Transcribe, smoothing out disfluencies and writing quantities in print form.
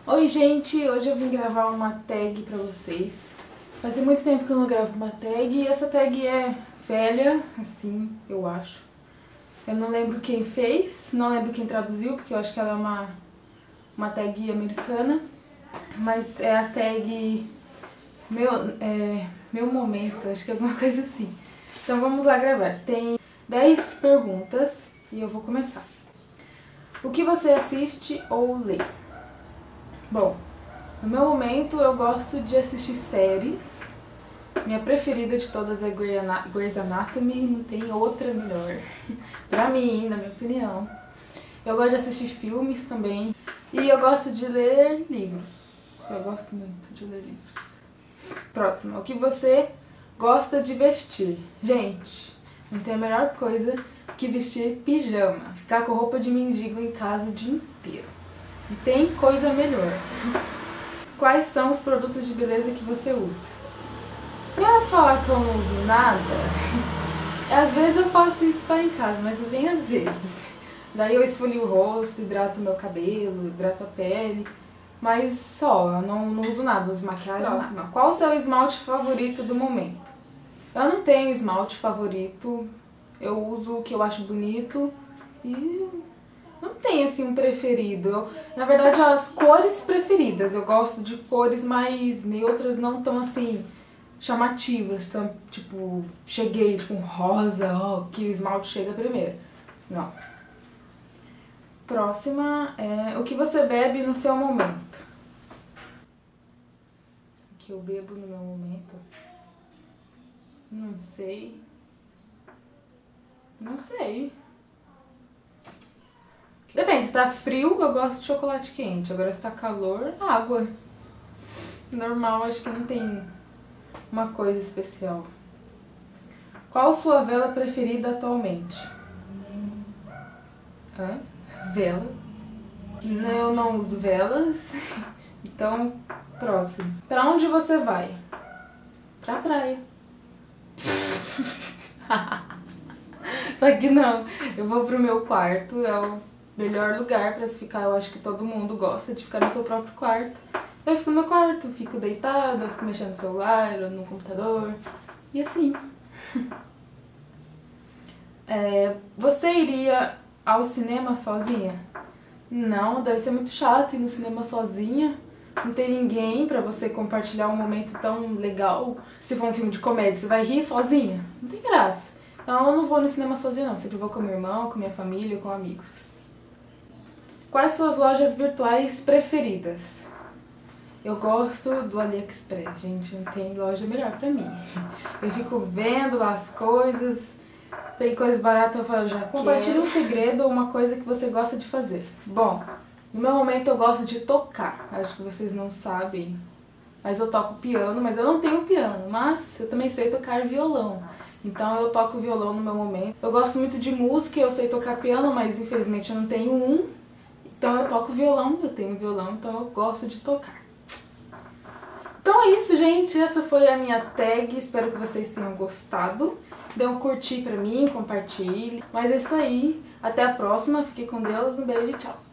Oi gente, hoje eu vim gravar uma tag pra vocês. Fazia muito tempo que eu não gravo uma tag e essa tag é velha, assim, eu acho. Eu não lembro quem fez, não lembro quem traduziu, porque eu acho que ela é uma tag americana. Mas é a tag meu momento, acho que é alguma coisa assim. Então vamos lá gravar. Tem 10 perguntas e eu vou começar. O que você assiste ou lê? Bom, no meu momento eu gosto de assistir séries. Minha preferida de todas é Grey's Anatomy, não tem outra melhor. Pra mim, na minha opinião. Eu gosto de assistir filmes também. E eu gosto de ler livros. Eu gosto muito de ler livros. Próxima, o que você gosta de vestir? Gente, não tem a melhor coisa que vestir pijama. Ficar com roupa de mendigo em casa o dia inteiro. Não tem coisa melhor. Quais são os produtos de beleza que você usa? Pra falar que eu não uso nada, às vezes eu faço isso pra em casa, mas bem às vezes. Daí eu esfolio o rosto, hidrato meu cabelo, hidrato a pele, mas só, eu não uso nada, uso maquiagem. Próxima. Qual o seu esmalte favorito do momento? Eu não tenho esmalte favorito, eu uso o que eu acho bonito e não tem assim um preferido. Na verdade, as cores preferidas, eu gosto de cores mais neutras, não tão assim chamativas, tão, tipo, cheguei com rosa, ó, que o esmalte chega primeiro. Não. Próxima é o que você bebe no seu momento. O que eu bebo no meu momento? Não sei. Não sei. Depende, se tá frio eu gosto de chocolate quente, agora se tá calor, água. Normal, acho que não tem uma coisa especial. Qual sua vela preferida atualmente? Hã? Vela? Não, eu não uso velas. Então, próximo. Pra onde você vai? Pra praia. Só que não, eu vou pro meu quarto, é o melhor lugar pra se ficar. Eu acho que todo mundo gosta de ficar no seu próprio quarto. Eu fico no meu quarto, eu fico deitada, eu fico mexendo no celular ou no computador. E assim. Você iria ao cinema sozinha? Não, deve ser muito chato ir no cinema sozinha. Não tem ninguém pra você compartilhar um momento tão legal. Se for um filme de comédia, você vai rir sozinha? Não tem graça. Então eu não vou no cinema sozinha não, sempre vou com meu irmão, com minha família, com amigos. Quais suas lojas virtuais preferidas? Eu gosto do AliExpress, gente, não tem loja melhor pra mim. Eu fico vendo lá as coisas, tem coisas baratas, eu falo, já compartilha um segredo ou uma coisa que você gosta de fazer. Bom, no meu momento eu gosto de tocar, acho que vocês não sabem, mas eu toco piano, mas eu não tenho piano, mas eu também sei tocar violão. Então eu toco violão no meu momento. Eu gosto muito de música, eu sei tocar piano, mas infelizmente eu não tenho um. Então eu toco violão, eu tenho violão, então eu gosto de tocar. Então é isso, gente. Essa foi a minha tag. Espero que vocês tenham gostado. Dê um curtir pra mim, compartilhe. Mas é isso aí. Até a próxima. Fique com Deus. Um beijo e tchau.